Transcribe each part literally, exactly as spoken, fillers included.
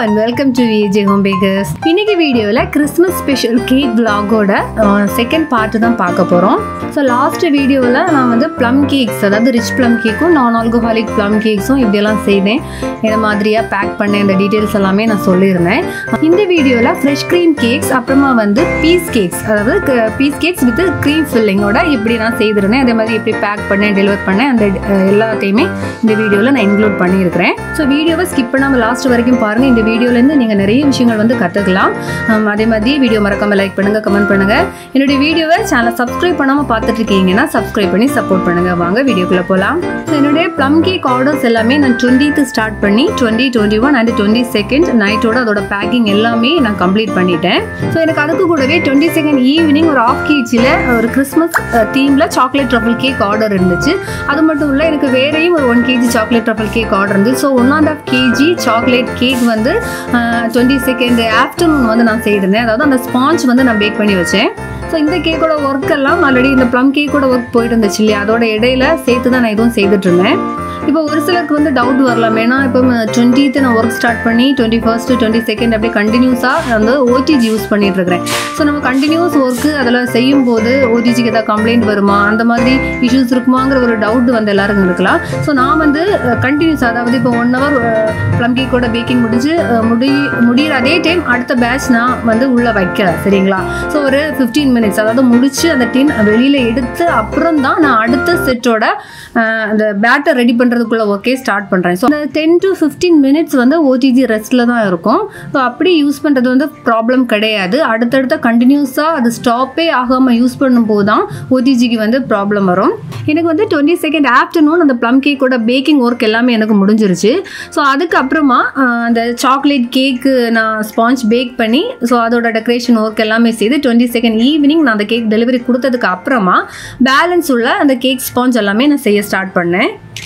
and welcome to V A J Home Bakers. இன்னைக்கு வீடியோல Christmas special cake vlog-ஓட second part தான் பார்க்க போறோம். ஸோ லாஸ்ட் வீடியோவில் நான் வந்து ப்ளம் கேக்ஸ், அதாவது ரிச் ப்ளம் கேக்கும் நான் ஆல்கஹாலிக் ப்ளம் கேக்ஸும் இப்படியெல்லாம் செய்தேன். இந்த மாதிரியாக பேக் பண்ணேன், இந்த டீட்டெயில்ஸ் எல்லாமே நான் சொல்லியிருந்தேன். இந்த வீடியோவில் ஃப்ரெஷ் க்ரீம் கேக்ஸ், அப்புறமா வந்து பீஸ் கேக்ஸ், அதாவது பீஸ் கேக்ஸ் வித் க்ரீம் ஃபில்லிங்கோட இப்படி நான் செய்திருந்தேன். அதே மாதிரி எப்படி பேக் பண்ணேன், டெலிவர் பண்ணேன், அந்த எல்லாத்தையுமே இந்த வீடியோவில் நான் இன்க்ளூட் பண்ணியிருக்கிறேன். ஸோ வீடியோவை ஸ்கிப் பண்ணாமல் லாஸ்ட் வரைக்கும் பாருங்கள். இந்த வீடியோலேருந்து நீங்கள் நிறைய விஷயங்கள் வந்து கற்றுக்கலாம். அதே மாதிரி வீடியோ மறக்காமல் லைக் பண்ணுங்கள், கமெண்ட் பண்ணுங்கள். என்னுடைய வீடியோவை சேனலை சப்ஸ்கிரைப் பண்ணாமல் பார்த்துட்டு இருக்கீங்கன்னா சப்ஸ்கிரைப் பண்ணி சப்போர்ட் பண்ணுங்கள். வாங்க வீடியோக்குள்ளே போகலாம். ஸோ என்னுடைய ப்ளம் கேக் ஆர்டர்ஸ் எல்லாமே நான் டுவெண்ட்டித்து ஸ்டார்ட் பண்ணி twenty twenty one and twenty second நைட்டோட அதோட பேக்கிங் எல்லாமே நான் கம்ப்ளீட் பண்ணிட்டேன். ஸோ எனக்கு அதுக்கு கூடவே டுவெண்ட்டி செகண்ட் ஈவினிங் ஒரு ஆஃப் கேஜியில் ஒரு கிறிஸ்மஸ் தீமில் சாக்லேட் ட்ரஃபிள் கேக் ஆர்டர் இருந்துச்சு. அது மட்டும் இல்லை, எனக்கு வேறையும் ஒரு one KG chocolate truffle cake order இருந்துச்சு. So one and half KG chocolate cake வந்து டுவெண்ட்டி செகண்ட் ஆஃப்டர்நூன் வந்து நான் செய்திருந்தேன். அதாவது அந்த ஸ்பாஞ்ச் வந்து நான் பேக் பண்ணி வச்சேன். ஸோ இந்த கேக்கோட ஒர்க் எல்லாம் ஆல்ரெடி இந்த ப்ளம் கேக்கோட ஒர்க் போயிட்டு இருந்துச்சு இல்லையா, அதோட இடையில சேர்த்து தான் நான் எதுவும் செய்துட்டு இருந்தேன். இப்போ ஒரு சிலருக்கு வந்து டவுட் வரலாம், ஏன்னா இப்போ டுவெண்ட்டித்து நான் ஒர்க் ஸ்டார்ட் பண்ணி டுவெண்ட்டி ஃபர்ஸ்ட் டுவெண்ட்டி செகண்ட் அப்படி கண்டினியூஸாக வந்து ஓடிஜி யூஸ் பண்ணிட்டு இருக்கிறேன். ஸோ நம்ம கண்டினியூஸ் ஒர்க்கு அதில் செய்யும் போது ஓடிஜிக்கு ஏதாவது கம்ப்ளைண்ட் வருமா, அந்த மாதிரி இஷ்யூஸ் இருக்குமாங்கிற ஒரு டவுட் வந்து எல்லாருக்கும் இருக்கலாம். ஸோ நான் வந்து கண்டினியூஸ், அதாவது இப்போ ஒன் ஹவர் ப்ளம் கேக்கோட பேக்கிங் முடிஞ்சு முடி முடிகிற அதே டைம் அடுத்த பேட்ச் நான் வந்து உள்ளே வைக்கல, சரிங்களா. ஸோ ஒரு ஃபிஃப்டீன் மினிட்ஸ், அதாவது முடிச்சு அந்த டின் வெளியில் எடுத்து அப்புறம் தான் நான் அடுத்த செட்டோட அந்த பேட்டர் ரெடி பண்ணுறதுக்குள்ள ஒர்க்கே ஸ்டார்ட் பண்ணுறேன். ஸோ அந்த டென் டு ஃபிஃப்டீன் மினிட்ஸ் வந்து ஓடிஜி ரெஸ்ட்டில் தான் இருக்கும். ஸோ அப்படி யூஸ் பண்ணுறது வந்து ப்ராப்ளம் கிடையாது. அடுத்தடுத்த கண்டினியூஸாக அது ஸ்டாப்பே ஆகாமல் யூஸ் பண்ணும்போது தான் ஓடிஜிக்கு வந்து ப்ராப்ளம் வரும். எனக்கு வந்து டுவெண்ட்டி செகண்ட் ஆஃப்டர்நூன் அந்த ப்ளம் கேக்கோட பேக்கிங் ஒர்க் எல்லாமே எனக்கு முடிஞ்சிருச்சு. ஸோ அதுக்கப்புறமா அந்த சாக்லேட் கேக்கு நான் ஸ்பாஞ்ச் பேக் பண்ணி, ஸோ அதோட டெக்கரேஷன் ஒர்க் எல்லாமே செய்து டுவெண்ட்டி செகண்ட் ஈவினிங் நான் அந்த கேக் டெலிவரி கொடுத்ததுக்கு அப்புறமா பேலன்ஸ் உள்ள அந்த கேக் ஸ்பாஞ்ச் எல்லாமே நான் செய்ய ஸ்டார்ட் பண்ணேன்.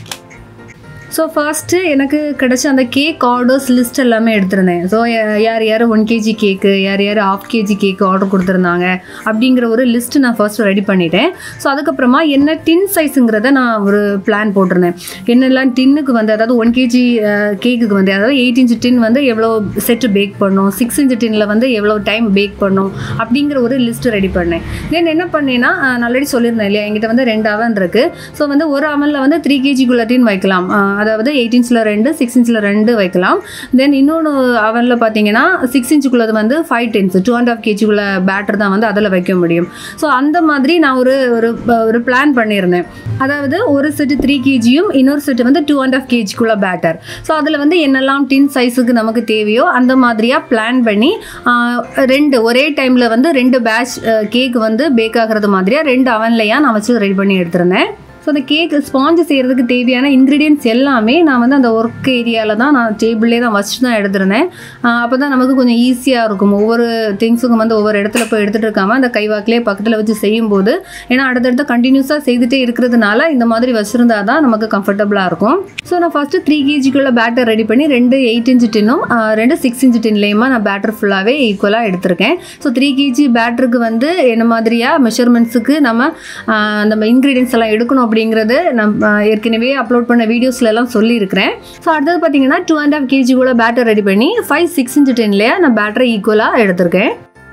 ஸோ ஃபர்ஸ்ட்டு எனக்கு கிடச்ச அந்த கேக் ஆர்டர்ஸ் லிஸ்ட் எல்லாமே எடுத்திருந்தேன். ஸோ யார் யார் ஒன் கேஜி கேக்கு, யார் யார் ஆஃப் கேஜி கேக்கு ஆர்டர் கொடுத்துருந்தாங்க அப்படிங்கிற ஒரு லிஸ்ட்டு நான் ஃபர்ஸ்ட்டு ரெடி பண்ணிட்டேன். ஸோ அதுக்கப்புறமா என்ன டின் சைஸுங்கிறத நான் ஒரு பிளான் போட்டிருந்தேன். என்னெல்லாம் டின்னுக்கு வந்து, அதாவது ஒன் கேஜி கேக்குக்கு வந்து, அதாவது எயிட் இன்ச் டின் வந்து எவ்வளோ செட்டு பேக் பண்ணும், சிக்ஸ் இன்ச் டின்னில் வந்து எவ்வளோ டைம் பேக் பண்ணும் அப்படிங்கிற ஒரு லிஸ்ட்டு ரெடி பண்ணேன். தென் என்ன பண்ணேன்னா, நான் ஆல்ரெடி சொல்லியிருந்தேன் இல்லையா, என்கிட்ட வந்து ரெண்டு அவன் இருக்குது. ஸோ வந்து ஒரு அவனில் வந்து த்ரீ கேஜிக்குள்ள டின் வைக்கலாம், அதாவது எயிட் இன்ச்சில் ரெண்டு, சிக்ஸ் இன்ச்சில் ரெண்டு வைக்கலாம். தென் இன்னொன்று அவனில் பார்த்தீங்கன்னா சிக்ஸ் இன்ச்சுக்குள்ளது வந்து five tins, two and half கேஜிக்குள்ள பேட்டர் தான் வந்து அதில் வைக்க முடியும். ஸோ அந்த மாதிரி நான் ஒரு ஒரு பிளான் பண்ணியிருந்தேன். அதாவது ஒரு செட்டு த்ரீ கேஜியும் இன்னொரு செட்டு வந்து டூ அண்ட் ஆஃப் கேஜிக்குள்ள பேட்டர். ஸோ அதில் வந்து என்னெல்லாம் டின் சைஸுக்கு நமக்கு தேவையோ அந்த மாதிரியாக பிளான் பண்ணி ரெண்டு ஒரே டைமில் வந்து ரெண்டு பேட்ச் கேக் வந்து பேக் ஆகிறது மாதிரியாக ரெண்டு அவன்லையாக நான் வச்சு ரெடி பண்ணி எடுத்திருந்தேன். ஸோ அந்த கேக் ஸ்பாஞ்சு செய்கிறதுக்கு தேவையான இன்க்ரீடியன்ட்ஸ் எல்லாமே நான் வந்து அந்த ஒர்க் ஏரியாவில் தான் நான் டேபிள்லேயே தான் வச்சு தான் எடுத்திருந்தேன். அப்போ தான் நமக்கு கொஞ்சம் ஈஸியாக இருக்கும். ஒவ்வொரு திங்ஸுக்கும் வந்து ஒவ்வொரு இடத்துல போய் எடுத்துகிட்டு இருக்காமல் அந்த கைவாக்கிலே பக்கத்தில் வச்சு செய்யும்போது, ஏன்னா அடுத்தடுத்து கண்டினியூஸாக செய்துகிட்டே இருக்கிறதுனால இந்த மாதிரி வச்சுருந்தா தான் நமக்கு கம்ஃபர்டபுளாக இருக்கும். ஸோ நான் ஃபஸ்ட்டு த்ரீ கேஜிக்குள்ள பேட்டர் ரெடி பண்ணி ரெண்டு எயிட் இன்ச் டின்னும் ரெண்டு சிக்ஸ் இன்ச் டின்லேயுமா நான் பேட்டர் ஃபுல்லாகவே ஈக்குவலாக எடுத்திருக்கேன். ஸோ த்ரீ கேஜி பேட்டருக்கு வந்து என்ன மாதிரியாக மெஷர்மெண்ட்ஸுக்கு நம்ம அந்த இன்க்ரீடியன்ஸ் எல்லாம் எடுக்கணும் அப்படிங்கிறது நம்ம ஏற்கனவே அப்லோட் பண்ண வீடியோஸ்ல எல்லாம் சொல்லியிருக்கிறேன். ஸோ அடுத்தது பார்த்தீங்கன்னா டூ அண்ட் ஆஃப் கேஜி கூட பேட்டர் ரெடி பண்ணி ஃபைவ் சிக்ஸ் இன்ச் டென்லேயே நான் பேட்டரை ஈக்குவலாக எடுத்திருக்கேன்.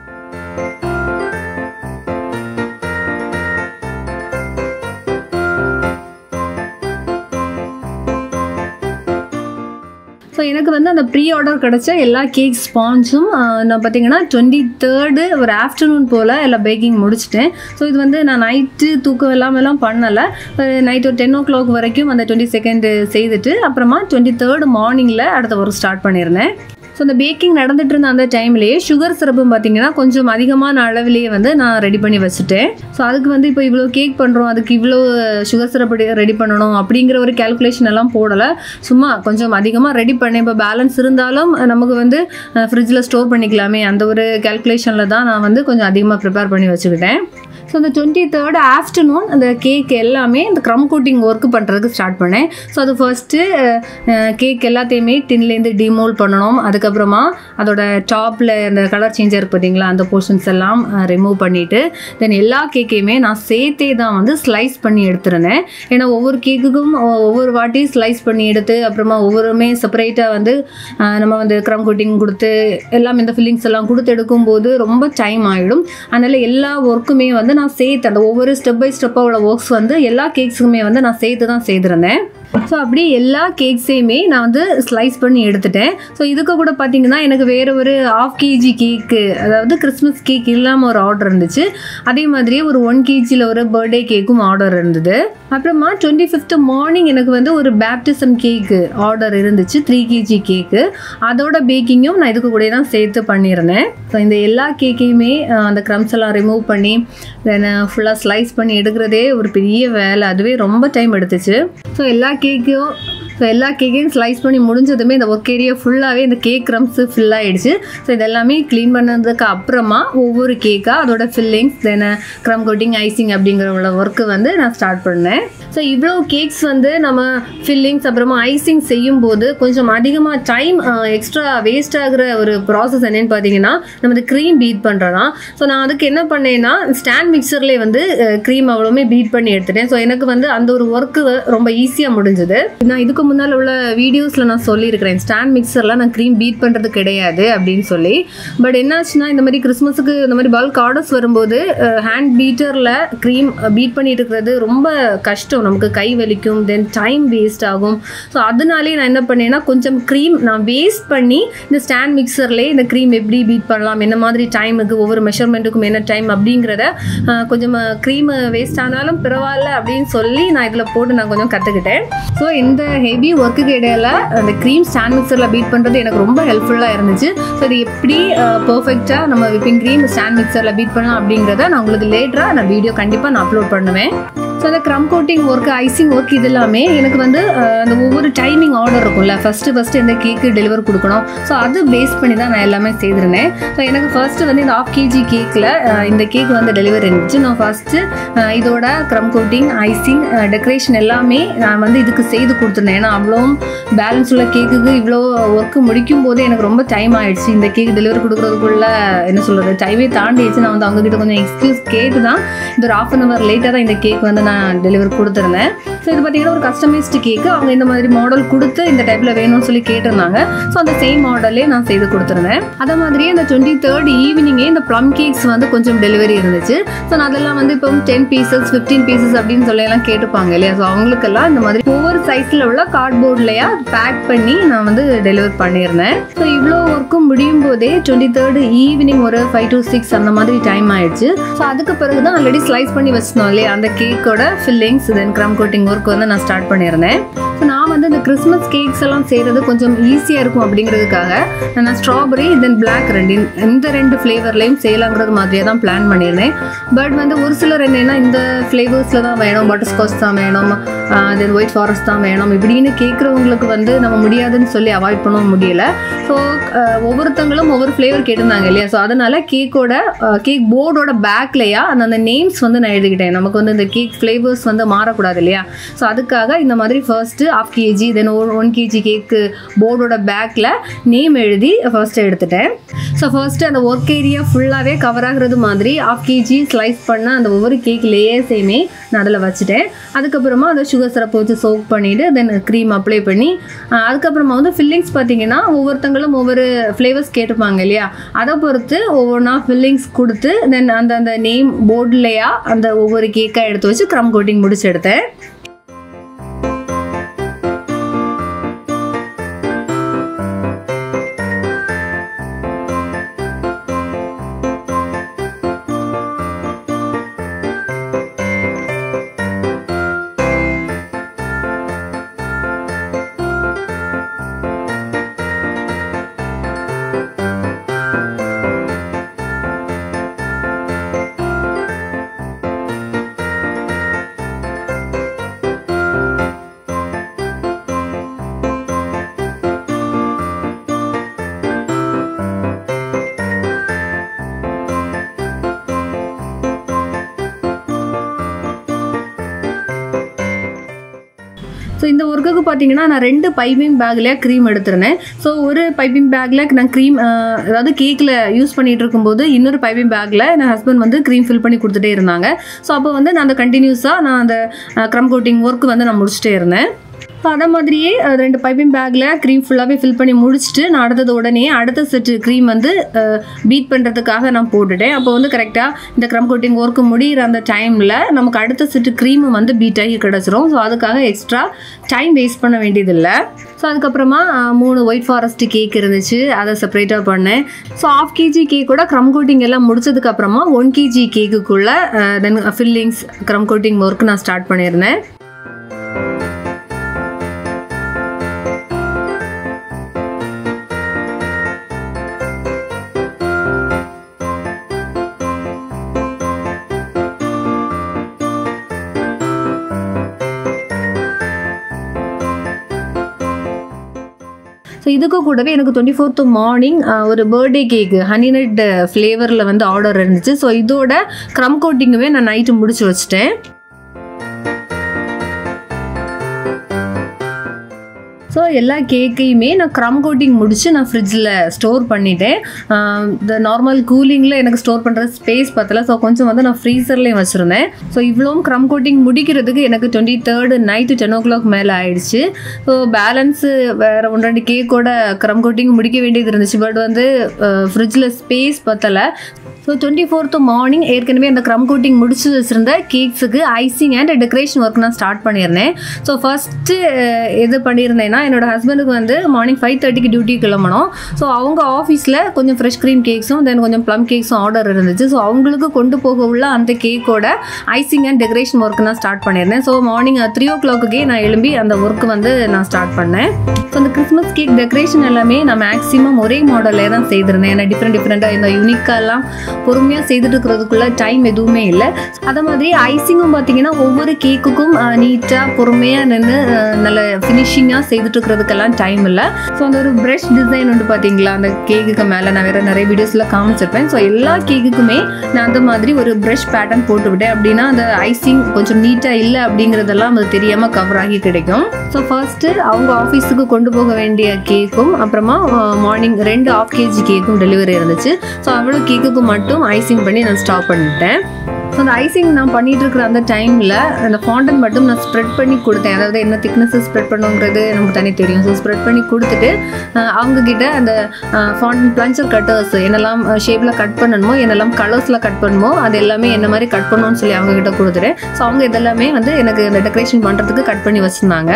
ஸோ எனக்கு வந்து அந்த ப்ரீ ஆர்டர் கிடச்ச எல்லா கேக் ஸ்பாஞ்சும் நான் பார்த்தீங்கன்னா டுவெண்ட்டி தேர்டு ஒரு ஆஃப்டர்நூன் போல் எல்லாம் பேக்கிங் முடிச்சிட்டேன். ஸோ இது வந்து நான் நைட்டு தூக்கம் எல்லாமெல்லாம் பண்ணலை. நைட் ஒரு டென் ஓ கிளாக் வரைக்கும் அந்த டுவெண்ட்டி செகண்டு செய்துட்டு அப்புறமா டுவெண்ட்டி தேர்டு மார்னிங்கில் அடுத்த ஒர்க் ஸ்டார்ட் பண்ணியிருந்தேன். ஸோ அந்த பேக்கிங் நடந்துட்டு இருந்த அந்த டைம்லேயே சுகர் சிரப்பும் பார்த்தீங்கன்னா கொஞ்சம் அதிகமான அளவிலேயே வந்து நான் ரெடி பண்ணி வச்சுட்டேன். ஸோ அதுக்கு வந்து இப்போ இவ்வளோ கேக் பண்ணுறோம், அதுக்கு இவ்வளோ சுகர் சிரப் ரெடி பண்ணணும் அப்படிங்கிற ஒரு கேல்குலேஷன் எல்லாம் போடலை. சும்மா கொஞ்சம் அதிகமாக ரெடி பண்ணேன். இப்போ பேலன்ஸ் இருந்தாலும் நமக்கு வந்து ஃப்ரிட்ஜில் ஸ்டோர் பண்ணிக்கலாமே, அந்த ஒரு கேல்குலேஷனில் தான் நான் வந்து கொஞ்சம் அதிகமாக ப்ரிப்பேர் பண்ணி வச்சுக்கிட்டேன். ஸோ அந்த டுவெண்ட்டி தேர்ட் ஆஃப்டர்நூன் அந்த கேக் எல்லாமே இந்த க்ரம் கோட்டிங் ஒர்க் பண்ணுறதுக்கு ஸ்டார்ட் பண்ணேன். ஸோ அது ஃபர்ஸ்ட்டு கேக் எல்லாத்தையுமே டின்லேருந்து டிமோல்ட் பண்ணணும். அதுக்கப்புறமா அதோட டாப்பில் அந்த கலர் சேஞ்சாக இருக்குது பார்த்தீங்களா, அந்த போர்ஷன்ஸ் எல்லாம் ரிமூவ் பண்ணிவிட்டு தென் எல்லா கேக்கையுமே நான் சேர்த்தே தான் வந்து ஸ்லைஸ் பண்ணி எடுத்துருந்தேன். ஏன்னா ஒவ்வொரு கேக்குக்கும் ஒவ்வொரு வாட்டி ஸ்லைஸ் பண்ணி எடுத்து அப்புறமா ஒவ்வொருமே செப்பரேட்டாக வந்து நம்ம வந்து க்ரம் கோட்டிங் கொடுத்து எல்லாம் இந்த ஃபில்லிங்ஸ் எல்லாம் கொடுத்து எடுக்கும்போது ரொம்ப டைம் ஆகிடும். அதனால் எல்லா ஒர்க்குமே வந்து நான் சேர்த்து அந்த ஒவ்வொரு ஸ்டெப் பை ஸ்டெப்பாக உள்ள ஒர்க்ஸ் வந்து எல்லா கேக்ஸுக்குமே வந்து நான் சேர்த்து தான் செய்திருந்தேன். ஸோ அப்படி எல்லா கேக்ஸையுமே நான் வந்து ஸ்லைஸ் பண்ணி எடுத்துட்டேன். ஸோ இதுக்கு கூட பார்த்தீங்கன்னா எனக்கு வேறு ஒரு ஆஃப் கேஜி கேக்கு, அதாவது கிறிஸ்மஸ் கேக் இல்லாமல் ஒரு ஆர்டர் இருந்துச்சு. அதே மாதிரியே ஒரு ஒன் கேஜியில் ஒரு பர்த்டே கேக்கும் ஆர்டர் இருந்தது. அப்புறமா டுவெண்ட்டி ஃபிஃப்த் மார்னிங் எனக்கு வந்து ஒரு பேப்டிசம் கேக்கு ஆர்டர் இருந்துச்சு, த்ரீ கேஜி கேக்கு. அதோட பேக்கிங்கும் நான் இதுக்கு கூட தான் சேர்த்து பண்ணியிருந்தேன். ஸோ இந்த எல்லா கேக்கையுமே அந்த க்ரம்ஸ் எல்லாம் ரிமூவ் பண்ணி தென் ஃபுல்லாக ஸ்லைஸ் பண்ணி எடுக்கிறதே ஒரு பெரிய வேலை, அதுவே ரொம்ப டைம் எடுத்துச்சு. ஸோ எல்லா கேக்கையும் ஸோ எல்லா கேக்கையும் ஸ்லைஸ் பண்ணி முடிஞ்சதுமே இந்த ஒர்க் ஏரியா ஃபுல்லாகவே இந்த கேக் க்ரம்ஸு ஃபில் ஆகிடுச்சு. ஸோ இதெல்லாமே க்ளீன் பண்ணதுக்கு அப்புறமா ஒவ்வொரு கேக்காக அதோட fillings then crumb coating icing அப்படிங்கிற ஒர்க்கு வந்து நான் ஸ்டார்ட் பண்ணேன். ஸோ இவ்வளோ கேக்ஸ் வந்து நம்ம ஃபில்லிங்ஸ் அப்புறமா ஐசிங் செய்யும்போது கொஞ்சம் அதிகமாக டைம் எக்ஸ்ட்ரா வேஸ்ட் ஆகிற ஒரு ப்ராசஸ் என்னென்னு பார்த்தீங்கன்னா நம்ம இந்த க்ரீம் பீட் பண்ணுறதான். ஸோ நான் அதுக்கு என்ன பண்ணேன்னா ஸ்டாண்ட் மிக்சர்லேயே வந்து க்ரீம் அவ்வளோமே பீட் பண்ணி எடுத்துட்டேன். ஸோ எனக்கு வந்து அந்த ஒரு ஒர்க்கு ரொம்ப ஈஸியாக முடிஞ்சுது. நான் இதுக்கு முன்னால் உள்ள வீடியோஸில் நான் சொல்லியிருக்கிறேன் ஸ்டாண்ட் மிக்சரில் நான் க்ரீம் பீட் பண்ணுறது கிடையாது அப்படின்னு சொல்லி. பட் என்னாச்சுன்னா இந்த மாதிரி கிறிஸ்மஸுக்கு இந்த மாதிரி பல்க் ஆர்டர்ஸ் வரும்போது ஹேண்ட் பீட்டரில் க்ரீம் பீட் பண்ணிட்டு இருக்கிறது ரொம்ப கஷ்டம், நமக்கு கை வலிக்கும், தென் டைம் வேஸ்ட் ஆகும். ஸோ அதனாலே நான் என்ன பண்ணேன்னா கொஞ்சம் க்ரீம் நான் வேஸ்ட் பண்ணி இந்த ஸ்டாண்ட் மிக்சர்லேயே இந்த க்ரீம் எப்படி பீட் பண்ணலாம், என்ன மாதிரி டைமுக்கு ஒவ்வொரு மெஷர்மெண்ட்டுக்கும் என்ன டைம் அப்படிங்கிறத கொஞ்சம் க்ரீம் வேஸ்ட் ஆனாலும் பரவாயில்ல அப்படின்னு சொல்லி நான் இதில் போட்டு நான் கொஞ்சம் கற்றுக்கிட்டேன். ஸோ இந்த ஹெவி ஒர்க்குக்கு இடையில அந்த க்ரீம் ஸ்டாண்ட் மிக்சரில் பீட் பண்ணுறது எனக்கு ரொம்ப ஹெல்ப்ஃபுல்லாக இருந்துச்சு. ஸோ இது எப்படி பர்ஃபெக்டாக நம்ம விப்பிங் க்ரீம் ஸ்டாண்ட் மிக்சரில் பீட் பண்ணலாம் அப்படிங்கிறத நான் உங்களுக்கு லேட்டராக நான் வீடியோ கண்டிப்பாக நான் அப்லோட் பண்ணுவேன். ஸோ அந்த crumb coating work icing work இது எல்லாமே எனக்கு வந்து அந்த ஒவ்வொரு டைமிங் ஆர்டர் இருக்கும்ல, ஃபஸ்ட்டு ஃபஸ்ட்டு இந்த கேக்கு டெலிவர் கொடுக்கணும். ஸோ அது பேஸ் பண்ணி தான் நான் எல்லாமே செய்திருந்தேன். ஸோ எனக்கு ஃபர்ஸ்ட்டு வந்து இந்த ஆஃப் கேஜி கேக்கில் இந்த கேக் வந்து டெலிவரி இருந்துச்சு. நான் ஃபஸ்ட்டு இதோட க்ரம் கோட்டிங் ஐசிங் டெக்கரேஷன் எல்லாமே நான் வந்து இதுக்கு செய்து கொடுத்துருந்தேன். ஏன்னா அவ்வளோ பேலன்ஸ் உள்ள கேக்குக்கு இவ்வளோ ஒர்க்கு முடிக்கும் போது எனக்கு ரொம்ப டைம் ஆகிடுச்சு. இந்த கேக் டெலிவரி கொடுக்குறதுக்குள்ள என்ன சொல்கிறது டைமே தாண்டிடுச்சு. நான் வந்து அவங்ககிட்ட கொஞ்சம் எக்ஸ்கியூஸ் கேட்டு தான் இந்த ஒரு ஆஃப் அன் ஹவர் லேட்டாக தான் இந்த கேக் வந்து நான் டெலிவரி கொடுத்துருந்தேன். ஸோ இது பார்த்தீங்கன்னா ஒரு கஸ்டமைஸ்டு கேக்கு, அவங்க இந்த மாதிரி மாடல் கொடுத்து இந்த டைப்பில் வேணும்னு சொல்லி கேட்டிருந்தாங்க. ஸோ அந்த சேம் மாடலே நான் செய்து கொடுத்துருந்தேன். அதே மாதிரியே இந்த டுவெண்ட்டி தேர்ட் ஈவினிங்கே இந்த ப்ளம் கேக்ஸ் வந்து கொஞ்சம் டெலிவரி இருந்துச்சு. ஸோ நான் அதெல்லாம் வந்து இப்போ டென் பீசஸ் ஃபிஃப்டீன் பீசஸ் அப்படின்னு சொல்லி எல்லாம் கேட்டுப்பாங்க இல்லையா. ஸோ அவங்களுக்கெல்லாம் இந்த மாதிரி ஒவ்வொரு சைஸில் உள்ள கார்ட்போர்ட்லையா பேக் பண்ணி நான் வந்து டெலிவரி பண்ணியிருந்தேன். ஸோ இவ்வளோ ஒர்க்கும் முடியும் போதே டுவெண்ட்டி தேர்ட் ஈவினிங் ஒரு ஃபைவ் டு சிக்ஸ் அந்த மாதிரி டைம் ஆயிடுச்சு. ஸோ அதுக்கு பிறகு தான் ஆல்ரெடி ஸ்லைஸ் பண்ணி வச்சிருந்தோம் இல்லையா அந்த கேக்கோட fillings then crumb coating work வந்து நான் ஸ்டார்ட் பண்ணியிருந்தேன். ஸோ நான் வந்து இந்த கிறிஸ்மஸ் கேக்ஸ் எல்லாம் செய்கிறது கொஞ்சம் ஈஸியாக இருக்கும் அப்படிங்கிறதுக்காக நான் ஸ்ட்ராபெரி தென் பிளாக் ரெண்டு இந்த ரெண்டு ஃப்ளேவர்லையும் செய்யலாங்கிறது மாதிரியே தான் பிளான் பண்ணியிருந்தேன். பட் வந்து ஒரு சிலர் என்னென்னா இந்த ஃப்ளேவர்ஸில் தான் வேணும், பட்டர்ஸ்காட்ச் தான் வேணும், தென் ஒயிட் ஃபாரஸ்ட் தான் வேணும் இப்படின்னு கேட்குறவங்களுக்கு வந்து நம்ம முடியாதுன்னு சொல்லி அவாய்ட் பண்ண முடியலை. ஸோ ஒவ்வொருத்தங்களும் ஒவ்வொரு ஃப்ளேவர் கேட்டிருந்தாங்க இல்லையா. ஸோ அதனால் கேக்கோட கேக் போர்டோட பேக்லையா அந்த அந்த நேம்ஸ் வந்து நான் எழுதிக்கிட்டேன். நமக்கு வந்து இந்த கேக் ஃப்ளேவர்ஸ் வந்து மாறக்கூடாது இல்லையா. ஸோ அதுக்காக இந்த மாதிரி first half KG then one KG cake போர்டோட பேக்கில் நேம் எழுதி ஃபர்ஸ்ட்டு எடுத்துட்டேன். ஸோ ஃபர்ஸ்ட்டு அந்த ஒர்க் ஏரியா ஃபுல்லாகவே கவர் ஆகுறது மாதிரி ஆஃப் கேஜி ஸ்லைஸ் பண்ண அந்த ஒவ்வொரு கேக் லேயர்ஸையுமே நான் அதில் வச்சுட்டேன். அதுக்கப்புறமா அதை சுகர் சிரப் வச்சு சோக் பண்ணிவிட்டு தென் க்ரீம் அப்ளை பண்ணி அதுக்கப்புறமா வந்து ஃபில்லிங்ஸ் பார்த்தீங்கன்னா ஒவ்வொருத்தங்களும் ஒவ்வொரு ஃப்ளேவர்ஸ் கேட்டுப்பாங்க இல்லையா. அதை பொறுத்து ஒவ்வொன்றா ஃபில்லிங்ஸ் கொடுத்து தென் அந்த அந்த நேம் போர்ட்லையா அந்த ஒவ்வொரு கேக்காக எடுத்து வச்சு க்ரம் கோட்டிங் முடிச்சு எடுத்தேன். பார்த்தீங்கன்னா நான் ரெண்டு பைப்பிங் பேக்லேயே க்ரீம் எடுத்துருந்தேன். ஸோ ஒரு பைப்பிங் பேக்கில் நான் க்ரீம் அதாவது கேக்கில் யூஸ் பண்ணிகிட்டு இருக்கும்போது இன்னொரு பைப்பிங் பேக்கில் என் ஹஸ்பண்ட் வந்து க்ரீம் ஃபில் பண்ணி கொடுத்துட்டே இருந்தாங்க. ஸோ அப்போ வந்து நான் அந்த கண்டினியூஸாக நான் அந்த க்ரம் கோட்டிங் ஒர்க் வந்து நான் முடிச்சுட்டே இருந்தேன். ஸோ அதே மாதிரியே ரெண்டு பைப்பிங் பேக்கில் க்ரீம் ஃபுல்லாகவே ஃபில் பண்ணி முடிச்சுட்டு நான் அடுத்தது உடனே அடுத்த செட்டு க்ரீம் வந்து பீட் பண்ணுறதுக்காக நான் போட்டுட்டேன். அப்போ வந்து கரெக்டாக இந்த க்ரம் கோட்டிங் ஒர்க்கு முடிகிற அந்த டைமில் நமக்கு அடுத்த செட்டு க்ரீமு வந்து பீட் ஆகி கிடச்சிரும். ஸோ அதுக்காக எக்ஸ்ட்ரா டைம் வேஸ்ட் பண்ண வேண்டியதில்லை. ஸோ அதுக்கப்புறமா மூணு ஒயிட் ஃபாரஸ்ட் கேக் இருந்துச்சு, அதை செப்பரேட்டாக பண்ணேன். ஸோ ஆஃப் கேஜி கேக்கோட க்ரம் கோட்டிங் எல்லாம் முடிச்சதுக்கப்புறமா ஒன் கேஜி கேக்குக்குள்ளே then fillings crumb coating work நான் ஸ்டார்ட் பண்ணியிருந்தேன். ஸோ இதுக்கு கூடவே எனக்கு டுவெண்ட்டி ஃபோர்த் மார்னிங் ஒரு பர்த்டே கேக்கு ஹனி நட் ஃப்ளேவரில் வந்து ஆர்டர் இருந்துச்சு. ஸோ இதோட க்ரம் கோட்டிங்குமே நான் நைட்டு முடிச்சு வச்சுட்டேன். ஸோ எல்லா கேக்கையுமே நான் க்ரம் கோட்டிங் முடிச்சு நான் ஃப்ரிட்ஜில் ஸ்டோர் பண்ணிட்டேன். இந்த நார்மல் கூலிங்கில் எனக்கு ஸ்டோர் பண்ணுற ஸ்பேஸ் பத்தல. ஸோ கொஞ்சம் வந்து நான் ஃப்ரீசர்லேயும் வச்சுருந்தேன். ஸோ இவ்வளோவும் க்ரம் கோட்டிங் முடிக்கிறதுக்கு எனக்கு twenty third night ten o'clock மேலே ஆயிடுச்சு. ஸோ பேலன்ஸு வேறு ஒன்று ரெண்டு கேக்கோட க்ரம் கோட்டிங் முடிக்க வேண்டியது இருந்துச்சு. பட் வந்து ஃப்ரிட்ஜில் ஸ்பேஸ் பத்தலை. ஸோ டுவெண்ட்டி ஃபோர்த்து மார்னிங் ஏற்கனவே அந்த க்ரம் கோட்டிங் முடிச்சு வச்சுருந்த கேக்ஸுக்கு ஐசிங் அண்ட் டெக்கரேஷன் ஒர்க் நான் ஸ்டார்ட் பண்ணியிருந்தேன். ஸோ ஃபஸ்ட்டு எது பண்ணியிருந்தேன்னா என்னோட ஹஸ்பண்டுக்கு வந்து மார்னிங் ஃபைவ் தேர்ட்டிக்கு டியூட்டி கிளம்பணும். ஸோ அவங்க ஆஃபீஸில் கொஞ்சம் ஃப்ரெஷ் க்ரீம் கேக்ஸும் தென் கொஞ்சம் ப்ளம் கேக்ஸும் ஆர்டர் இருந்துச்சு. ஸோ அவங்களுக்கு கொண்டு போக உள்ள அந்த கேக்கோட ஐசிங் அண்ட் டெக்கரேஷன் ஒர்க் நான் ஸ்டார்ட் பண்ணியிருந்தேன். ஸோ மார்னிங் த்ரீ ஓ கிளாக்குக்கே நான் எழும்பி அந்த ஒர்க் வந்து நான் ஸ்டார்ட் பண்ணேன். ஸோ அந்த கிறிஸ்மஸ் கேக் டெக்கரேஷன் எல்லாமே நான் மேக்ஸிமம் ஒரே மாடலே தான் செய்திருந்தேன். ஏன்னா டிஃப்ரெண்ட் டிஃப்ரெண்ட்டாக இந்த யூனிக்காலாம் பொறுமையாக செய்துட்டு இருக்கிறதுக்குள்ள டைம் எதுவுமே இல்லை. அதே மாதிரி ஐசிங்கும் பார்த்தீங்கன்னா ஒவ்வொரு கேக்குக்கும் நீட்டாக பொறுமையாக நின்று நல்ல ஃபினிஷிங்காக செய்துட்டு இருக்கிறதுக்கெல்லாம் டைம் இல்லை. ஸோ அந்த ஒரு ப்ரஷ் டிசைன் வந்து பார்த்தீங்களா அந்த கேக்குக்கு மேலே நான் வேறு நிறைய வீடியோஸில் காமிச்சிருப்பேன். ஸோ எல்லா கேக்குக்குமே நான் அந்த மாதிரி ஒரு ப்ரஷ் பேட்டர்ன் போட்டுவிட்டேன். அப்படின்னா அந்த ஐசிங் கொஞ்சம் நீட்டாக இல்லை அப்படிங்கிறதெல்லாம் அது தெரியாமல் கவர் ஆகி கிடைக்கும். ஸோ ஃபர்ஸ்ட்டு அவங்க ஆஃபீஸுக்கு கொண்டு போக வேண்டிய கேக்கும் அப்புறமா மார்னிங் ரெண்டு ஆஃப் கேஜி கேக்கும் டெலிவரி இருந்துச்சு. ஸோ அவ்வளோ கேக்குக்கு மட்டும் ஐசிங் பண்ணி நான் ஸ்டாப் பண்ணிட்டேன். ஸோ அந்த ஐசிங் நான் பண்ணிகிட்டு இருக்கிற அந்த டைமில் அந்த ஃபாண்டன் மட்டும் நான் ஸ்ப்ரெட் பண்ணி கொடுத்தேன். அதாவது என்ன திக்னஸ் ஸ்ப்ரெட் பண்ணுங்கிறது நமக்கு தனி தெரியும். ஸோ ஸ்ப்ரெட் பண்ணி கொடுத்துட்டு அவங்கக்கிட்ட அந்த ஃபாண்டன் பிளஞ்சர் கட்டர்ஸ் என்னெல்லாம் ஷேப்பில் கட் பண்ணணுமோ என்னெல்லாம் கலர்ஸில் கட் பண்ணணுமோ அது எல்லாமே என்ன மாதிரி கட் பண்ணணும்னு சொல்லி அவங்கக்கிட்ட கொடுத்துட்டேன். ஸோ அவங்க இதெல்லாமே வந்து எனக்கு இந்த டெக்கரேஷன் பண்ணுறதுக்கு கட் பண்ணி வச்சுருந்தாங்க.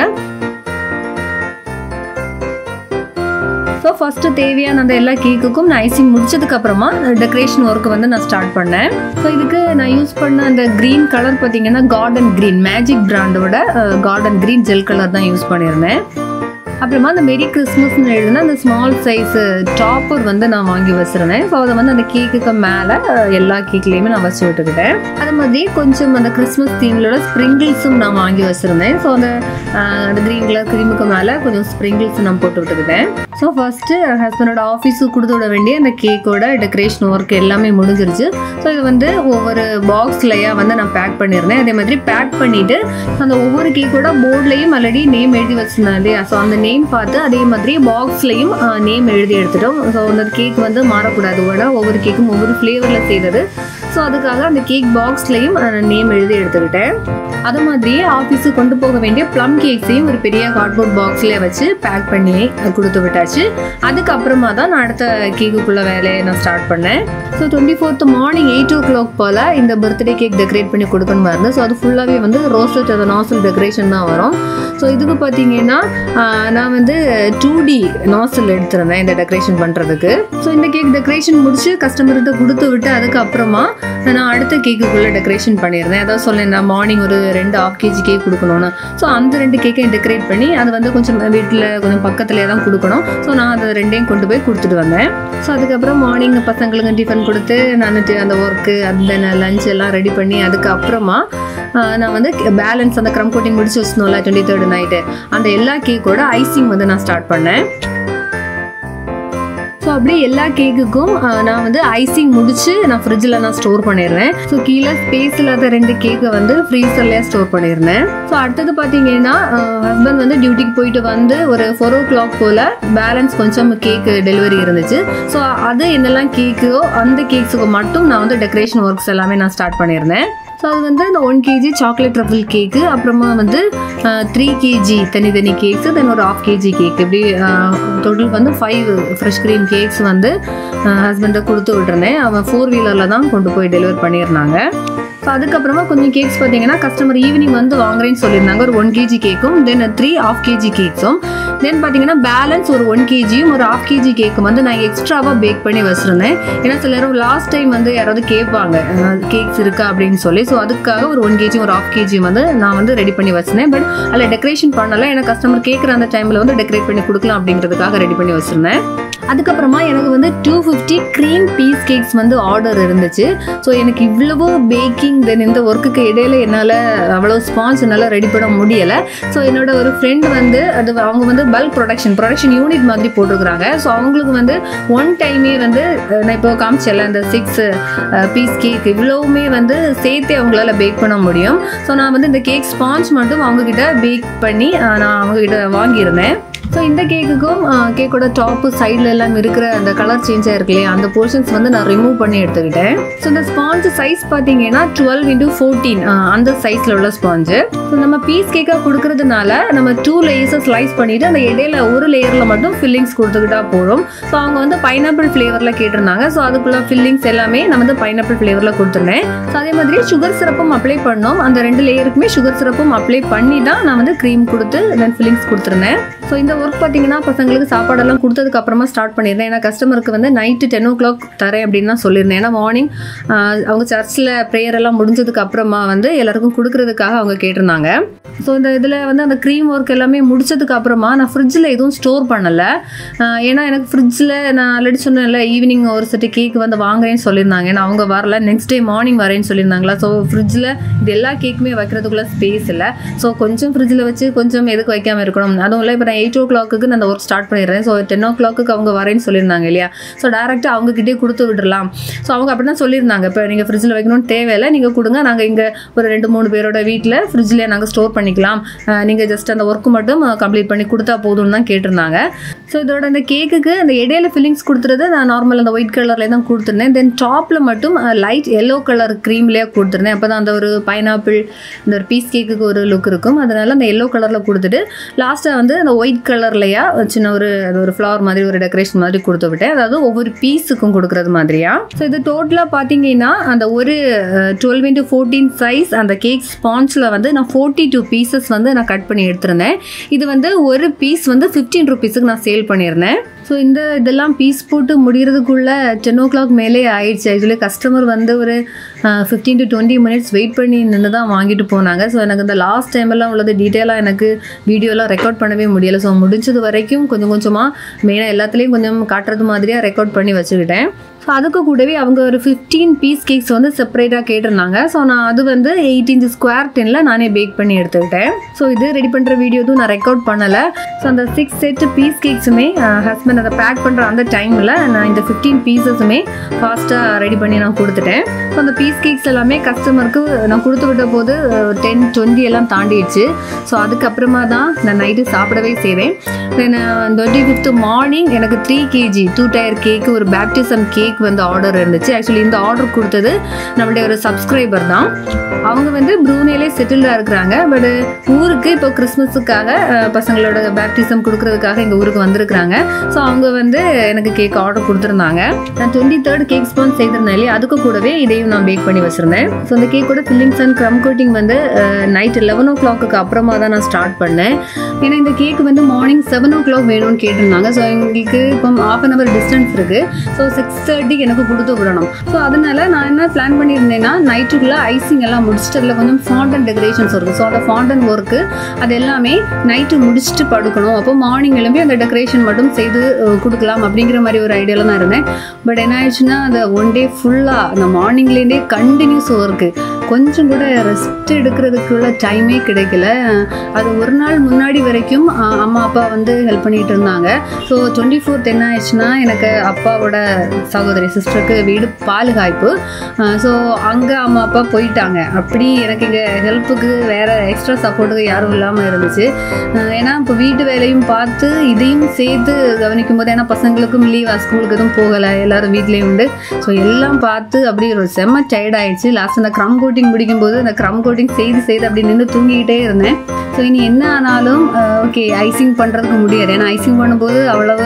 ஸோ ஃபஸ்ட்டு தேவையான அந்த எல்லா கேக்குக்கும் நான் ஐசிங் முடிச்சதுக்கப்புறமா டெக்கரேஷன் ஒர்க்கு வந்து நான் ஸ்டார்ட் பண்ணேன். ஸோ இதுக்கு நான் யூஸ் பண்ண அந்த க்ரீன் கலர் பார்த்தீங்கன்னா கார்டன் க்ரீன் மேஜிக் பிராண்டோட கார்டன் க்ரீன் ஜெல் கலர் தான் யூஸ் பண்ணியிருந்தேன். அப்புறமா அந்த மெரி கிறிஸ்மஸ்னு எழுதுனா அந்த ஸ்மால் சைஸு டாப்பர் வந்து நான் வாங்கி வச்சுருந்தேன். ஸோ அதை வந்து அந்த கேக்குக்கு மேலே எல்லா கேக்லேயுமே நான் வச்சு விட்டுக்கிட்டேன். அது மாதிரி கொஞ்சம் அந்த கிறிஸ்மஸ் தீம்லோட ஸ்ப்ரிங்கிள்ஸும் நான் வாங்கி வச்சுருந்தேன். ஸோ அந்த அந்த க்ரீன் கலர் க்ரீமுக்கு மேலே கொஞ்சம் ஸ்ப்ரிங்கிள்ஸ் நான் போட்டு விட்டுக்கிட்டேன். ஸோ ஃபஸ்ட்டு ஹஸ்பண்டோட ஆஃபீஸுக்கு கொடுத்து விட வேண்டிய அந்த கேக்கோட டெக்கரேஷன் ஒர்க் எல்லாமே முடிஞ்சிருச்சு. ஸோ இது வந்து ஒவ்வொரு பாக்ஸ்லையாக வந்து நான் பேக் பண்ணியிருந்தேன். அதே மாதிரி பேக் பண்ணிவிட்டு அந்த ஒவ்வொரு கேக்கோட போர்ட்லேயும் ஆல்ரெடி நேம் எழுதி வச்சுருந்தேன் இல்லையா. ஸோ அந்த நேம் பார்த்து அதே மாதிரி பாக்ஸ்லையும் நேம் எழுதி எடுத்துட்டோம். ஸோ அந்த கேக் வந்து மாறக்கூடாது. ஒவ்வொரு கேக்கும் ஒவ்வொரு ஃப்ளேவரில் செய்கிறது. ஸோ அதுக்காக அந்த கேக் பாக்ஸ்லையும் நேம் எழுதி எடுத்துக்கிட்டேன். அது மாதிரியே ஆஃபீஸுக்கு கொண்டு போக வேண்டிய ப்ளம் கேக்ஸையும் ஒரு பெரிய கார்ட்போர்ட் பாக்ஸ்லேயே வச்சு பேக் பண்ணி கொடுத்து விட்டாச்சு. அதுக்கப்புறமா தான் நான் அடுத்த கேக்குக்குள்ள வேலையை நான் ஸ்டார்ட் பண்ணேன். So twenty fourth morning eight o'clock போல் இந்த பர்த்டே கேக் டெக்கரேட் பண்ணி கொடுக்கணுமா இருந்தது. ஸோ அது ஃபுல்லாகவே வந்து ரோஸ்டட் அந்த நாசல் டெக்கரேஷன் தான் வரும். ஸோ இதுக்கு பார்த்தீங்கன்னா நான் வந்து டூ டி நாசல் எடுத்திருந்தேன் இந்த டெக்கரேஷன் பண்ணுறதுக்கு. ஸோ இந்த கேக் டெக்கரேஷன் முடிச்சு கஸ்டமர்கிட்ட கொடுத்து விட்டு அதுக்கப்புறமா நான் அடுத்த கேக்குக்குள்ளே டெக்கரேஷன் பண்ணியிருந்தேன். அதாவது சொன்னேன் நான் மார்னிங் ஒரு ரெண்டு ஆஃப் கேஜி கேக் கொடுக்கணும்னு. ஸோ அந்த ரெண்டு கேக்கையும் டெக்கரேட் பண்ணி அது வந்து கொஞ்சம் வீட்டில் கொஞ்சம் பக்கத்துலேயே தான் கொடுக்கணும். ஸோ நான் அதை ரெண்டையும் கொண்டு போய் கொடுத்துட்டு வந்தேன். ஸோ அதுக்கப்புறம் மார்னிங் பசங்களுக்கு டிஃபன் கொடுத்து நான் அந்த ஒர்க்கு அந்த லஞ்ச் எல்லாம் ரெடி பண்ணி அதுக்கப்புறமா நான் வந்து பேலன்ஸ் அந்த க்ரம் கோட்டிங் முடிச்சு வச்சுருந்தோம்ல டுவெண்ட்டி தேர்டு நைட்டு அந்த எல்லா கேக்கோட ஐசிங் வந்து நான் ஸ்டார்ட் பண்ணேன். ஸோ ஸோ அப்படியே எல்லா கேக்குக்கும் நான் வந்து ஐசிங் முடிச்சு நான் ஃப்ரிட்ஜில் நான் ஸ்டோர் பண்ணிடுறேன். ஸோ கீழே ஸ்பேஸ் இல்லாத ரெண்டு கேக்கை வந்து ஃப்ரீசர்லேயே ஸ்டோர் பண்ணியிருந்தேன். ஸோ அடுத்தது பார்த்தீங்கன்னா ஹஸ்பண்ட் வந்து டியூட்டிக்கு போயிட்டு வந்து ஒரு ஃபோர் ஓ கிளாக் போல் பேலன்ஸ் கொஞ்சம் கேக்கு டெலிவரி இருந்துச்சு. ஸோ அது என்னெல்லாம் கேக்கோ அந்த கேக்ஸுக்கு மட்டும் நான் வந்து டெக்கரேஷன் ஒர்க்ஸ் எல்லாமே நான் ஸ்டார்ட் பண்ணியிருந்தேன். ஸோ அது வந்து இந்த one KG chocolate truffle cake, அப்புறமா வந்து த்ரீ கேஜி தனித்தனி கேக்ஸு, தென் ஒரு ஹாஃப் கேஜி கேக், இப்படி டோட்டல் வந்து ஃபைவ் ஃப்ரெஷ் க்ரீம் கேக்ஸ் வந்து ஹஸ்பண்டை கொடுத்து விட்டுருந்தேன். அவன் ஃபோர் வீலரில் தான் கொண்டு போய் டெலிவர் பண்ணியிருந்தாங்க. ஸோ அதுக்கப்புறமா கொஞ்சம் கேக்ஸ் பார்த்தீங்கன்னா கஸ்டமர் ஈவினிங் வந்து வாங்குறேன்னு சொல்லியிருந்தாங்க. ஒரு ஒன் கேஜி கேக்கும் தென் த்ரீ ஹாஃப் கேஜி கேக்ஸும் தென் பார்த்தீங்கன்னா பேலன்ஸ் ஒரு ஒன் கேஜியும் ஒரு ஹாஃப் கேஜி கேக்கும் வந்து நான் எக்ஸ்ட்ராவாக பேக் பண்ணி வச்சுருந்தேன். ஏன்னா சிலரும் லாஸ்ட் டைம் வந்து யாராவது கேட்பாங்க கேக்ஸ் இருக்கா அப்படின்னு சொல்லி. ஸோ அதுக்காக ஒரு ஒன் கேஜி ஒரு ஹாஃப் கேஜியும் வந்து நான் வந்து ரெடி பண்ணி வச்சிருந்தேன். பட் அதில் டெக்கரேஷன் பண்ணலை, ஏன்னா கஸ்டமர் கேட்குற அந்த டைமில் வந்து டெக்கரேட் பண்ணி கொடுக்கலாம் அப்படிங்கிறதுக்காக ரெடி பண்ணி வச்சுருந்தேன். அதுக்கப்புறமா எனக்கு வந்து two fifty cream piece cakes வந்து ஆர்டர் இருந்துச்சு. ஸோ எனக்கு இவ்வளவோ பேக்கிங் தென் இந்த ஒர்க்குக்கு இடையில என்னால் அவ்வளோ ஸ்பான்ஸ் என்னால் ரெடி பண்ண முடியலை. ஸோ என்னோட ஒரு ஃப்ரெண்ட் வந்து அது அவங்க வந்து பல்க் ப்ரொடக்ஷன் ப்ரொடக்ஷன் யூனிட் மாதிரி போட்டிருக்கிறாங்க. ஸோ அவங்களுக்கு வந்து ஒன் டைமே வந்து நான் இப்போ காமிச்சல அந்த சிக்ஸ் பீஸ் கேக் இவ்வளவுமே வந்து சேர்த்தே அவங்களால பேக் பண்ண முடியும். ஸோ நான் வந்து இந்த கேக் ஸ்பான்ஸ் மட்டும் அவங்கக்கிட்ட பேக் பண்ணி நான் அவங்கக்கிட்ட வாங்கியிருந்தேன். ஸோ இந்த கேக்குக்கும் கேக்கோட டாப்பு சைடில் எல்லாம் இருக்கிற அந்த கலர் சேஞ்சாக இருக்கு இல்லையா, அந்த போர்ஷன்ஸ் வந்து நான் ரிமூவ் பண்ணி எடுத்துக்கிட்டேன். ஸோ இந்த ஸ்பாஞ்சு சைஸ் பார்த்தீங்கன்னா டுவெல் இன்டூ ஃபோர்டீன் அந்த சைஸில் உள்ள ஸ்பாஞ்சு. ஸோ நம்ம பீஸ் கேக்காக கொடுக்கறதுனால நம்ம டூ லேயர்ஸை ஸ்லைஸ் பண்ணிவிட்டு அந்த இடையில ஒரு லேயரில் மட்டும் ஃபில்லிங்ஸ் கொடுத்துக்கிட்டா போதும். ஸோ அவங்க வந்து பைனாப்பிள் ஃப்ளேவரில் கேட்டிருந்தாங்க. ஸோ அதுக்குள்ள ஃபில்லிங்ஸ் எல்லாமே நான் வந்து பைனாப்பிள் ஃப்ளேவரில் கொடுத்துருந்தேன். ஸோ அதே மாதிரி சுகர் சிரப்பும் அப்ளை பண்ணோம். அந்த ரெண்டு லேயருக்குமே சுகர் சிரப்பும் அப்ளை பண்ணி தான் நான் வந்து க்ரீம் கொடுத்து தென் ஃபில்லிங்ஸ் கொடுத்துருந்தேன். ஸோ இந்த ஒர்க் பார்த்தீங்கன்னா பசங்களுக்கு சாப்பாடெல்லாம் கொடுத்ததுக்கு அப்புறமா ஸ்டார்ட் பண்ணியிருந்தேன். ஏன்னா கஸ்டமருக்கு வந்து நைட்டு டென் ஓ கிளாக் தரேன் அப்படின்னு தான் சொல்லியிருந்தேன். ஏன்னா மார்னிங் அவங்க சர்ச்சில் ப்ரேயர் எல்லாம் முடிஞ்சதுக்கு அப்புறமா வந்து எல்லாருக்கும் கொடுக்கறதுக்காக அவங்க கேட்டிருந்தாங்க. ஸோ இந்த இதில் வந்து அந்த க்ரீம் ஒர்க் எல்லாமே முடிச்சதுக்கு அப்புறமா நான் ஃப்ரிட்ஜில் எதுவும் ஸ்டோர் பண்ணலை. ஏன்னா எனக்கு ஃப்ரிட்ஜில் நான் ஆல்ரெடி சொன்னேன்ல ஈவினிங் ஒரு செட்டு கேக் வந்து வாங்குறேன்னு சொல்லியிருந்தாங்க. ஏன்னா அவங்க வரல, நெக்ஸ்ட் டே மார்னிங் வரேன்னு சொல்லியிருந்தாங்களா. ஸோ ஃப்ரிட்ஜில் இது எல்லா கேக்குமே வைக்கிறதுக்குள்ள ஸ்பேஸ் இல்லை. ஸோ கொஞ்சம் ஃப்ரிட்ஜில் வச்சு கொஞ்சம் எதுக்கு வைக்காமல் இருக்கணும். அதுவும் இல்லை, இப்போ நான் எயிட் ஓ கிளாக்கு நான் அந்த ஒர்க் ஸ்டார்ட் பண்ணிடுறேன். ஸோ டென் ஓ கிளாக்கு அவங்க வரேன்னு சொல்லியிருந்தாங்க இல்லையா. ஸோ டேரெக்டாக அவங்ககிட்டே கொடுத்து விடலாம். ஸோ அவங்க அப்படி தான் சொல்லியிருந்தாங்க, இப்போ நீங்கள் ஃப்ரிட்ஜில் வைக்கணும்னு தேவையில்லை, நீங்கள் கொடுங்க, நாங்கள் இங்கே ஒரு ரெண்டு மூணு பேரோட வீட்டில் ஃப்ரிட்ஜ்லேயே நாங்கள் ஸ்டோர் பண்ணிக்கலாம், நீங்கள் ஜஸ்ட் அந்த ஒர்க்கு மட்டும் கம்ப்ளீட் பண்ணி கொடுத்தா போதும்னு தான் கேட்டிருந்தாங்க. ஸோ இதோட அந்த கேக்குக்கு அந்த இடையில ஃபில்லிங்ஸ் கொடுத்துறது நான் நார்மல் அந்த ஒயிட் கலர்லேயே தான் கொடுத்துருந்தேன். தென் டாப்பில் மட்டும் லைட் எல்லோ கலர் க்ரீம்லேயே கொடுத்துருந்தேன். அப்போ தான் அந்த ஒரு பைனாப்பிள் இந்த ஒரு பீஸ் கேக்குக்கு ஒரு லுக் இருக்கும். அதனால அந்த எல்லோ கலரில் கொடுத்துட்டு லாஸ்ட்டாக வந்து அந்த ஒயிட் கலர்லையா சின்ன ஒரு அது ஒரு ஃப்ளவர் மாதிரி ஒரு டெக்கரேஷன் மாதிரி கொடுத்து விட்டேன். அதாவது ஒவ்வொரு பீஸுக்கும் கொடுக்குறது மாதிரியா. ஸோ இது டோட்டலாக பார்த்தீங்கன்னா அந்த ஒரு டுவெல் இன்டூ ஃபோர்டீன் சைஸ் அந்த கேக் ஸ்பான்ஸில் வந்து நான் ஃபோர்ட்டி டூ பீசஸ் வந்து நான் கட் பண்ணி எடுத்திருந்தேன். இது வந்து ஒரு பீஸ் வந்து ஃபிஃப்டீன் ருபீஸுக்கு நான் சேல் பண்ணியிருந்தேன். ஸோ இந்த இதெல்லாம் பீஸ் போட்டு முடிகிறதுக்குள்ளே டென் ஓ கிளாக் மேலே ஆயிடுச்சு. ஆக்சுவலி கஸ்டமர் வந்து ஒரு fifteen to twenty minutes wait பண்ணி நின்று தான் வாங்கிட்டு போனாங்க. ஸோ எனக்கு இந்த லாஸ்ட் டைமெல்லாம் உள்ளது டீட்டெயிலாக எனக்கு வீடியோலாம் ரெக்கார்ட் பண்ணவே முடியலை. ஸோ முடிஞ்சது வரைக்கும் கொஞ்சம் கொஞ்சமாக மெயினாக எல்லாத்துலேயும் கொஞ்சம் காட்டுறது மாதிரியாக ரெக்கார்ட் பண்ணி வச்சுக்கிட்டேன். ஸோ அதுக்கு கூடவே அவங்க ஒரு ஃபிஃப்டீன் பீஸ் கேக்ஸ் வந்து செப்பரேட்டாக கேட்டிருந்தாங்க. ஸோ நான் அது வந்து எயிட் இன்ச் ஸ்கொயர் டென்னில் நானே பேக் பண்ணி எடுத்துக்கிட்டேன். ஸோ இது ரெடி பண்ணுற வீடியோ எதுவும் நான் ரெக்கார்ட் பண்ணலை. ஸோ அந்த சிக்ஸ் செட் பீஸ் கேக்ஸுமே ஹஸ்பண்ட் அதை பேக் பண்ணுற அந்த டைமில் நான் இந்த ஃபிஃப்டீன் பீசஸுமே ஃபாஸ்ட்டாக ரெடி பண்ணி நான் கொடுத்துட்டேன். ஸோ அந்த பீஸ் கேக்ஸ் எல்லாமே கஸ்டமருக்கு நான் கொடுத்து விட்ட போது டென் டுவெண்ட்டி எல்லாம் தாண்டிடுச்சு. ஸோ அதுக்கப்புறமா தான் நான் நைட்டு சாப்பிடவே செய்வேன். தென் டுவெண்ட்டி ஃபிஃப்த் மார்னிங் எனக்கு three KG two tier cake ஒரு பேப்டிசம் கேக் வந்து ஆர்டர் இருந்துச்சு. ஆக்சுவலி இந்த ஆர்டர் கொடுத்தது நம்மளுடைய ஒரு சப்ஸ்கிரைபர் தான். அவங்க வந்து ப்ரூனேலே செட்டில்டாக இருக்கிறாங்க. பட் ஊருக்கு இப்போ கிறிஸ்மஸுக்காக பசங்களோட பேப்டிசம் கொடுக்கறதுக்காக எங்கள் ஊருக்கு வந்திருக்கிறாங்க. ஸோ அவங்க வந்து எனக்கு கேக் ஆர்டர் கொடுத்துருந்தாங்க. நான் டுவெண்ட்டி தேர்ட் கேக் ஸ்பான் செய்திருந்தேன் இல்லையா, அதுக்கு கூடவே இதையும் நான் பேக் பண்ணி வச்சுருந்தேன். ஸோ அந்த கேக்கோட ஃபில்லிங்ஸ் அண்ட் க்ரம் கோட்டிங் வந்து நைட் லெவன் ஓ கிளாக்கு அப்புறமா தான் நான் ஸ்டார்ட் பண்ணேன். ஏன்னா இந்த கேக்கு வந்து மார்னிங் செவன் ஓ கிளாக் வேணும்னு கேட்டிருந்தாங்க. ஸோ எங்களுக்கு இப்போ ஆஃப் அன் அவர் டிஸ்டன்ஸ் இருக்குது. ஸோ சிக்ஸ் தேர்ட்டிக்கு எனக்கு கொடுத்து விடணும். ஸோ அதனால நான் என்ன பிளான் பண்ணியிருந்தேன்னா நைட்டுக்குள்ளே ஐசிங் எல்லாம் முடிச்சுட்டு அதில் கொஞ்சம் ஃபாண்டன் டெக்கரேஷன்ஸ் இருக்குது. ஸோ அந்த ஃபாண்டன் ஒர்க்கு அது எல்லாமே நைட்டு முடிச்சுட்டு படுக்கணும். அப்போ மார்னிங் எழும்பி அந்த டெக்கரேஷன் மட்டும் செய்து கொடுக்கலாம் அப்படிங்கிற மாதிரி ஒரு ஐடியாவில் தான் இருந்தேன். பட் என்ன ஆயிடுச்சுன்னா அந்த ஒன் டே ஃபுல்லாக அந்த மார்னிங்லேருந்தே கண்டினியூஸ் ஒர்க்கு கொஞ்சம் கூட ரெஸ்ட் எடுக்கிறதுக்குள்ள டைமே கிடைக்கல. அது ஒரு நாள் முன்னாடி வரைக்கும் அம்மா அப்பா வந்து ஹெல்ப் பண்ணிகிட்டு இருந்தாங்க. ஸோ டுவெண்ட்டி ஃபோர்த் என்ன ஆயிடுச்சுன்னா எனக்கு அப்பாவோட சகோதரி சிஸ்டருக்கு வீடு பால் காய்ப்பு. ஸோ அங்கே அம்மா அப்பா போயிட்டாங்க. அப்படி எனக்கு இங்கே ஹெல்ப்புக்கு வேறு எக்ஸ்ட்ரா சப்போர்ட்டுக்கு யாரும் இல்லாமல் இருந்துச்சு. ஏன்னா இப்போ வீட்டு வேலையும் பார்த்து இதையும் சேர்த்து கவனிக்கும் போது, ஏன்னா பசங்களுக்கும் லீவ், ஸ்கூலுக்கு எதுவும் போகலை, எல்லோரும் வீட்லேயும் உண்டு. ஸோ எல்லாம் பார்த்து அப்படி ஒரு செம்ம டயர்ட் ஆகிடுச்சு. லாஸ்ட் அந்த க்ரம் கோட்டிங் முடிக்கும்போது அந்த க்ரம் கோட்டிங் செய்து செய்து அப்படி நின்று தூங்கிக்கிட்டே இருந்தேன். ஸோ இனி என்ன ஆனாலும் ஓகே ஐசிங் பண்ணுறதுக்கு முடியாது. ஏன்னா ஐசிங் பண்ணும்போது அவ்வளவு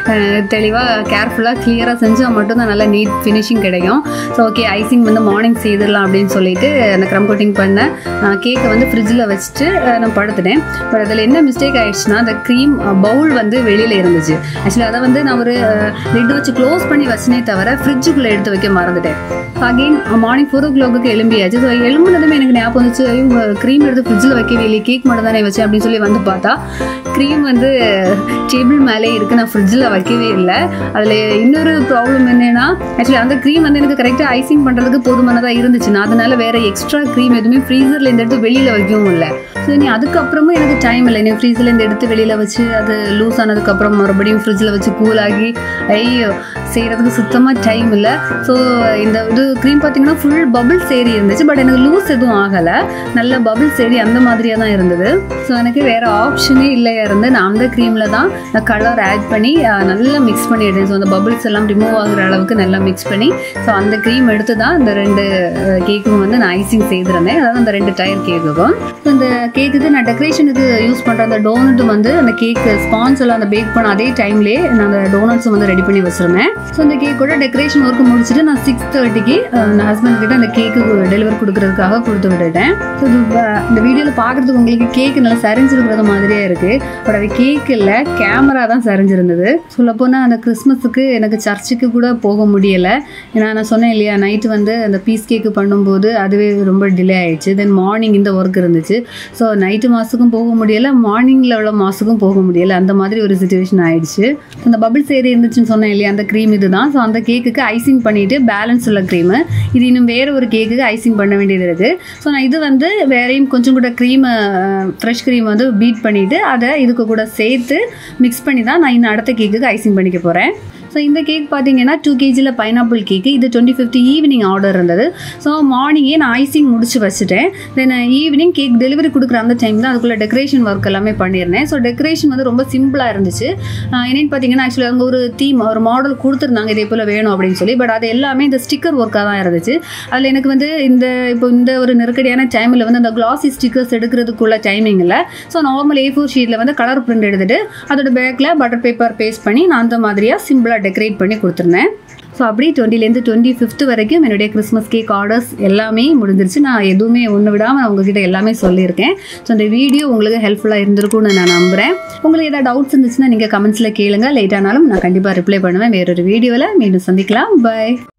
தெளிவாக கேர்ஃபுல்லாக கிளியராக செஞ்சால் மட்டும்தான் நல்லா நீட் ஃபினிஷிங் கிடைக்கும். ஸோ ஓகே ஐசிங் வந்து மார்னிங் செய்திடலாம் அப்படின்னு சொல்லிட்டு அந்த க்ரம் கோட்டிங் பண்ண கேக்கை வந்து ஃப்ரிட்ஜில் வச்சுட்டு நான் படுத்துட்டேன். பட் அதில் என்ன மிஸ்டேக் ஆகிடுச்சுன்னா அந்த க்ரீம் பவுல் வந்து வெளியில் இருந்துச்சு. ஆக்சுவலி அதை வந்து நான் ஒரு லிட் வச்சு க்ளோஸ் பண்ணி வச்சனே தவிர ஃப்ரிட்ஜுக்குள்ளே எடுத்து வைக்க மறந்துட்டேன். அகெயின் மார்னிங் ஃபோர் ஓ கிளாக்கு எழும்பியாச்சு. ஸோ எழும்புனதுமே எனக்கு ஞாபகம் வந்துச்சு, க்ரீம் எடுத்து ஃப்ரிட்ஜில் வைக்கவே இல்லை, கேக் மட்டும் தானே வச்சேன் அப்படின்னு சொல்லி வந்து பார்த்தா க்ரீம் வந்து டேபிள் மேலே இருக்குது, நான் ஃப்ரிட்ஜில் வைக்கவே இல்லை. அதில் இன்னொரு ப்ராப்ளம் என்னென்னா, ஆக்சுவலி அந்த க்ரீம் வந்து எனக்கு கரெக்டாக ஐசிங் பண்ணுறதுக்கு போதுமானதாக இருந்துச்சு. நான் அதனால் வேறு எக்ஸ்ட்ரா க்ரீம் எதுவுமே ஃப்ரீசரில் இந்த எடுத்து வெளியில் வைக்கவும் இல்லை. ஸோ நீ அதுக்கப்புறமும் எனக்கு டைம் இல்லை. நீ ஃப்ரீசரில் இந்த எடுத்து வெளியில் வச்சு அது லூஸ் ஆனதுக்கப்புறம் மறுபடியும் ஃப்ரிட்ஜில் வச்சு கூலாகி ஐயோ செய்கிறதுக்கு சுத்தமாக டைம் இல்லை. ஸோ இந்த இது க்ரீம் பார்த்திங்கன்னா ஃபுல் பபிள்ஸ் ஏறி இருந்துச்சு. பட் எனக்கு லூஸ் எதுவும் ஆகலை, நல்ல பபிள்ஸ் ஏறி அந்த மாதிரியாக தான் இருந்தது. ஸோ எனக்கு வேறு ஆப்ஷனே இல்லையா இருந்து நான் அந்த க்ரீமில் தான் நான் கலர் ஆட் பண்ணி நல்லா மிக்ஸ் பண்ணிவிட்டேன். ஸோ அந்த பபிள்ஸ் எல்லாம் ரிமூவ் ஆகிற அளவுக்கு நல்லா மிக்ஸ் பண்ணி ஸோ அந்த க்ரீம் எடுத்து தான் இந்த ரெண்டு கேக்கும் வந்து நான் ஐசிங் செய்திருந்தேன். அதாவது அந்த ரெண்டு டயர் கேக்குக்கும். ஸோ இந்த கேக்குக்கு நான் டெக்கரேஷனுக்கு யூஸ் பண்ணுற அந்த டோனட்டும் வந்து அந்த கேக்கு ஸ்பான்ஸ் எல்லாம் அந்த பேக் பண்ண அதே டைம்லேயே நான் அந்த டோனட்ஸும் வந்து ரெடி பண்ணி வச்சுருந்தேன். ஸோ இந்த கேக்கோட டெக்கரேஷன் ஒர்க்கு முடிச்சுட்டு நான் சிக்ஸ் தேர்ட்டிக்கு நான் ஹஸ்பண்ட் கிட்ட அந்த கேக்கு டெலிவரி கொடுக்கறதுக்காக கொடுத்து விட்டுட்டேன். ஸோ இந்த வீடியோவில் பார்க்குறதுக்கு உங்களுக்கு கேக்கு நல்லா சரிஞ்சிருக்கிறது மாதிரியே இருக்குது. பட் அது கேக் இல்லை, கேமரா தான் சரிஞ்சிருந்தது. சொல்லப்போனால் அந்த கிறிஸ்மஸுக்கு எனக்கு சர்ச்சுக்கு கூட போக முடியலை. ஏன்னா நான் சொன்னேன் இல்லையா, நைட்டு வந்து அந்த பீஸ் கேக்கு பண்ணும்போது அதுவே ரொம்ப டிலே ஆகிடுச்சு. தென் மார்னிங் இந்த ஒர்க் இருந்துச்சு. ஸோ நைட்டு மாதத்துக்கும் போக முடியலை, மார்னிங்கில் உள்ள மாதத்துக்கும் போக முடியலை. அந்த மாதிரி ஒரு சுச்சுவேஷன் ஆகிடுச்சு. அந்த பபிள்ஸ் ஏறி இருந்துச்சுன்னு சொன்னேன் இல்லையா, அந்த க்ரீம் இது தான். ஸோ அந்த கேக்குக்கு ஐசிங் பண்ணிவிட்டு பேலன்ஸ் உள்ள க்ரீமு இது இன்னும் வேறு ஒரு கேக்குக்கு ஐசிங் பண்ண வேண்டியது இருக்குது. ஸோ நான் இது வந்து வேறையும் கொஞ்சம் கூட க்ரீமை ஃப்ரெஷ் க்ரீம் வந்து பீட் பண்ணிவிட்டு அதை இதுக்கு கூட சேர்த்து மிக்ஸ் பண்ணி தான் நான் இன்னும் அடுத்த கேக்குக்கு ஐசிங் பண்ணிக்க போகிறேன். ஸோ இந்த கேக் பார்த்தீங்கன்னா டூ கேஜியில் பைனாப்பிள் கேக்கு. இது டுவெண்ட்டி ஃபிஃப்த் ஈவினிங் ஆர்டர் இருந்தது. ஸோ மார்னிங்கே நான் ஐசிங் முடிச்சு வச்சுட்டேன். தென் ஈவினிங் கேக் டெலிவரி கொடுக்குற அந்த டைம் தான் அதுக்குள்ளே டெக்கரேஷன் ஒர்க் எல்லாமே பண்ணியிருந்தேன். ஸோ டெக்கரேஷன் வந்து ரொம்ப சிம்பிளாக இருந்துச்சு. என்னென்னு பார்த்தீங்கன்னா ஆக்சுவலி அவங்க ஒரு தீம் ஒரு மாடல் கொடுத்துருந்தாங்க, இதே போல் வேணும் அப்படின்னு சொல்லி. பட் அது எல்லாமே இந்த ஸ்டிக்கர் ஒர்க்காக தான் இருந்துச்சு. அதில் எனக்கு வந்து இந்த இப்போ இந்த ஒரு நெருக்கடியான டைமில் வந்து அந்த கிளாசி ஸ்டிக்கர்ஸ் எடுக்கிறதுக்குள்ள டைமிங் இல்லை. ஸோ நார்மல் ஏ ஃபோர் ஷீட்டில் வந்து கலர் பிரிண்ட் எடுத்துகிட்டு அதோட பேக்கில் பட்டர் பேப்பர் பேஸ்ட் பண்ணி நான் அந்த மாதிரியாக சிம்பிளாக டெக்கரேட் பண்ணி கொடுத்துருந்தேன். ஸோ அப்படி டுவெண்ட்டிலேருந்து டுவெண்ட்டி ஃபிஃப்த் வரைக்கும் என்னுடைய கிறிஸ்மஸ் கேக் ஆர்டர்ஸ் எல்லாமே முடிஞ்சிருச்சு. நான் எதுவுமே ஒன்று விடாமல் நான் உங்ககிட்ட எல்லாமே சொல்லியிருக்கேன். ஸோ இந்த வீடியோ உங்களுக்கு ஹெல்ப்ஃபுல்லாக இருந்திருக்கும்னு நான் நம்புகிறேன். உங்களுக்கு ஏதாவது டவுட்ஸ் இருந்துச்சுன்னா நீங்கள் கமெண்ட்ஸில் கேளுங்க. லேட் ஆனாலும் நான் கண்டிப்பாக ரிப்ளை பண்ணுவேன். வேறொரு வீடியோவில் மீண்டும் சந்திக்கலாம். பை.